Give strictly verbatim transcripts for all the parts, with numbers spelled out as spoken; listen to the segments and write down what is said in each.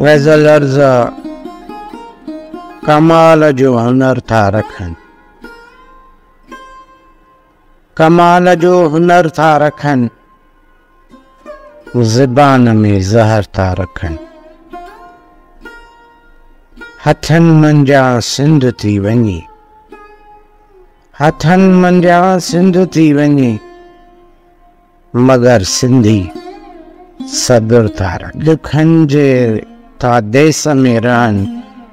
वैज़ल अर्ज़ कमाल जो हुनर था रखन, कमाल जो हुनर था रखन, ज़बान में ज़हर था रखन। हथन मंजा सिंध थी वञी, हथन मंजा सिंध थी वञी, मगर सिंधी सब्र था रखन। दुखन जे था देश में रहन,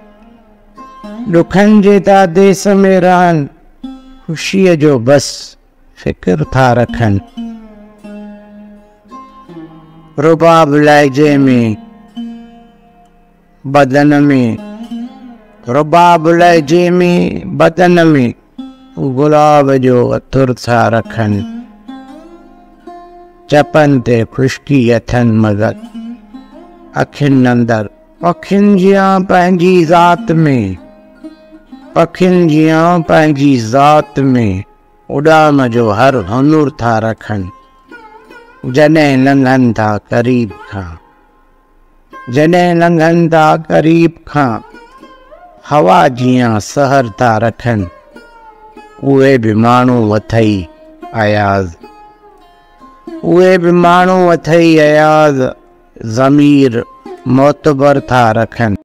दुखन जे था देश में रहन, खुशीअ जो बस फिक्र था रखन। रुबाब लहजे में बदन में, रुबाब लहजे में बदन में, गुलाब जो अतुर था रखन। चपन ते खुशकी अथन मगर अखिन अंदर, पखिन जियां पंहिंजी ज़ात में, पखिन जियां पंहिंजी ज़ात में, उड़ाम जो हर हुनुर था रखन। जॾहिं लंघन था करीब खां, जॾहिं लंघन था करीब खां, हवा जियां सहर था रखन। उहे बि माण्हू अथई अयाज़, उहे बि माण्हू अथई अयाज़, ज़मीर मोतबर था रखन।